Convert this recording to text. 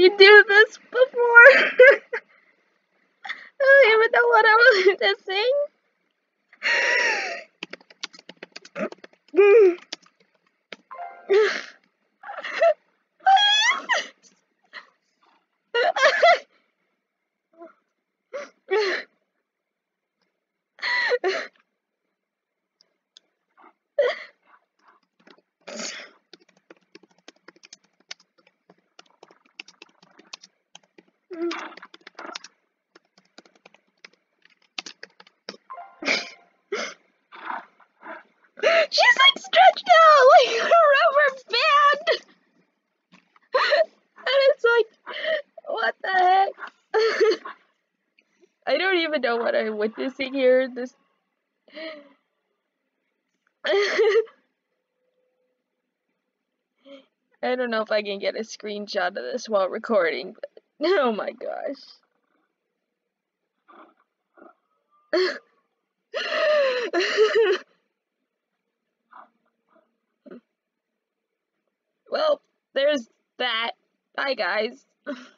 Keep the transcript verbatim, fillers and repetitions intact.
you do this before? I don't even know what I was to sing. She's like stretched out like a rubber band. And it's like, what the heck? I don't even know what I'm witnessing here. This. I don't know if I can get a screenshot of this while recording, but oh my gosh. Well, there's that. Bye, guys.